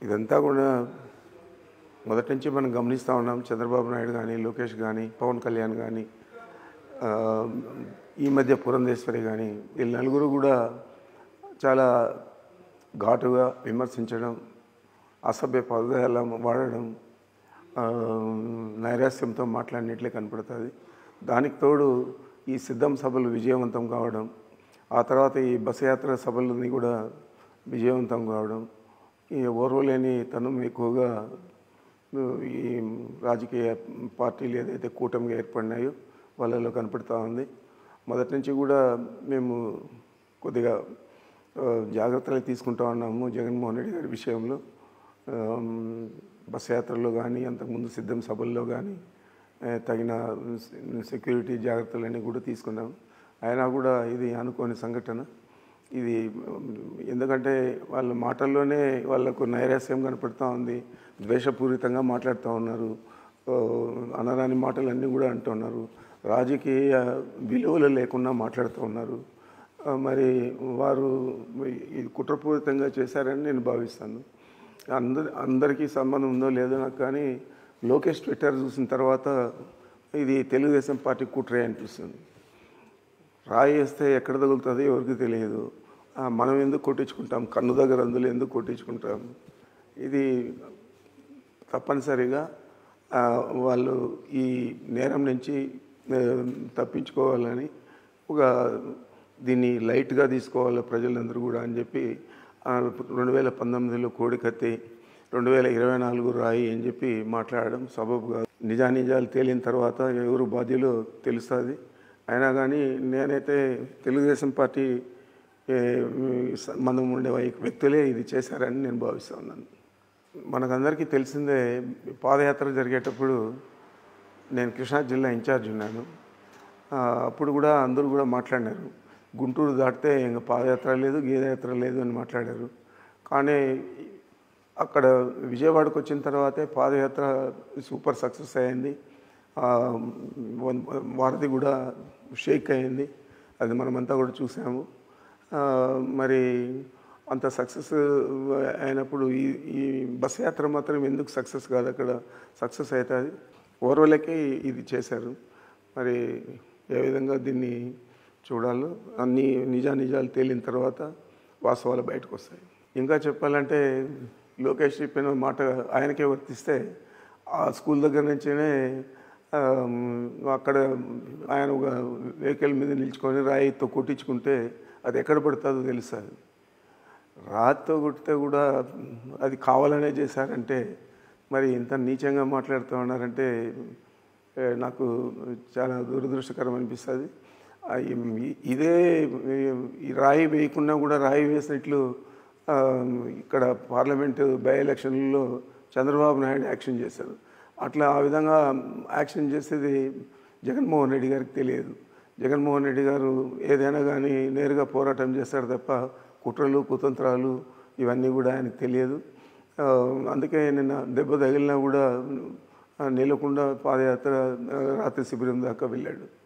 ఇదంతా కూడా మొదటి నుంచి మనం గమనిస్తూ ఉన్నాం. చంద్రబాబు నాయుడు కానీ, లోకేష్ కానీ, పవన్ కళ్యాణ్ కానీ, ఈ మధ్య పురంధేశ్వరి కానీ, వీళ్ళు నలుగురు కూడా చాలా ఘాటుగా విమర్శించడం, అసభ్య పదజాలం వాడడం, నైరాస్యంతో మాట్లాడినట్లే కనపడుతుంది. దానికి తోడు ఈ సిద్ధం సభలు విజయవంతం కావడం, ఆ తర్వాత ఈ బస్ యాత్ర సభలని కూడా విజయవంతం కావడం, ఈ ఓర్వలేని తనం ఎక్కువగా ఈ రాజకీయ పార్టీలు ఏదైతే కూటమిగా ఏర్పడినాయో వాళ్ళలో కనపడుతూ ఉంది. మొదటి నుంచి కూడా మేము కొద్దిగా జాగ్రత్తలు తీసుకుంటూ ఉన్నాము జగన్మోహన్ రెడ్డి గారి విషయంలో. బస్ యాత్రలో కానీ, అంతకుముందు సిద్ధం సభల్లో కానీ తగిన సెక్యూరిటీ జాగ్రత్తలన్నీ కూడా తీసుకున్నాం. అయినా కూడా ఇది అనుకోని సంఘటన. ఇది ఎందుకంటే వాళ్ళ మాటల్లోనే వాళ్ళకు నైరాస్యం కనపడుతూ ఉంది, ద్వేషపూరితంగా మాట్లాడుతూ ఉన్నారు, అనరాని మాటలన్నీ కూడా అంటున్నారు, రాజకీయ విలువలు లేకుండా మాట్లాడుతూ ఉన్నారు. మరి వారు ఇది కుట్రపూరితంగా చేశారని నేను భావిస్తాను. అందరికీ సంబంధం ఉందో లేదో నాకు, కానీ లోకేష్ ట్విట్టర్ చూసిన తర్వాత ఇది తెలుగుదేశం పార్టీ కుట్రే అనిపిస్తుంది. రాయి వేస్తే ఎక్కడ తగులుతుంది ఎవరికి తెలియదు. మనం ఎందుకు కొట్టించుకుంటాం, కన్ను దగ్గర అందులో ఎందుకు కొట్టించుకుంటాం? ఇది తప్పనిసరిగా వాళ్ళు ఈ నేరం నుంచి తప్పించుకోవాలని దీన్ని లైట్గా తీసుకోవాలి ప్రజలందరూ కూడా అని చెప్పి 2019లో కోడికత్తి, 2024 రాయి అని చెప్పి మాట్లాడడం సబబుగా. నిజానిజాలు తేలిన తర్వాత ఎవరు బాధ్యులో తెలుస్తుంది. అయినా కానీ నేనైతే తెలుగుదేశం పార్టీ సంబంధం ఉండే వ్యక్తులే ఇది చేశారని నేను భావిస్తూ ఉన్నాను. మనకందరికీ తెలిసిందే, పాదయాత్ర జరిగేటప్పుడు నేను కృష్ణా జిల్లా ఇన్ఛార్జ్ ఉన్నాను. అప్పుడు కూడా అందరూ కూడా మాట్లాడినారు, గుంటూరు దాటితే ఇంకా పాదయాత్ర లేదు, గీదయాత్ర లేదు అని మాట్లాడారు. కానీ అక్కడ విజయవాడకు వచ్చిన తర్వాతే పాదయాత్ర సూపర్ సక్సెస్ అయింది. వారధి కూడా షేక్ అయింది, అది మనమంతా కూడా చూసాము. మరి అంత సక్సెస్ అయినప్పుడు ఈ బస్ యాత్ర మాత్రం ఎందుకు సక్సెస్ కాదు? అక్కడ సక్సెస్ అవుతుంది. ఓర్వలకే ఇది చేశారు. మరి ఏ విధంగా దీన్ని చూడాలో అన్ని నిజాలు తేలిన తర్వాత వాస్తవాలు బయటకు వస్తాయి. ఇంకా చెప్పాలంటే లోకేష్ చెప్పిన మాట ఆయనకే వర్తిస్తే ఆ స్కూల్ దగ్గర నుంచినే అక్కడ ఆయన ఒక వెహికల్ మీద నిల్చుకొని రాయితో కొట్టించుకుంటే అది ఎక్కడ పడుతుందో తెలుస్తుంది. రాతితో కొట్టితే కూడా అది కావాలనే చేశారంటే మరి ఇంత నీచంగా మాట్లాడుతూ ఉన్నారంటే నాకు చాలా దురదృష్టకరం అనిపిస్తుంది. ఇదే ఈ రాయి వేయకుండా కూడా రాయి వేసినట్లు ఇక్కడ పార్లమెంటు బై ఎలక్షన్లలో చంద్రబాబు నాయుడు యాక్షన్ చేశారు. అట్లా ఆ విధంగా యాక్షన్ చేసేది జగన్మోహన్ రెడ్డి గారికి తెలియదు. జగన్మోహన్ రెడ్డి గారు ఏదైనా కానీ నేరుగా పోరాటం చేస్తారు తప్ప కుట్రలు కుతంత్రాలు ఇవన్నీ కూడా ఆయనకు తెలియదు. అందుకే నిన్న దెబ్బ తగిలినా కూడా నిలకుండా పాదయాత్ర రాత్రి శిబిరం దాకా వెళ్ళాడు.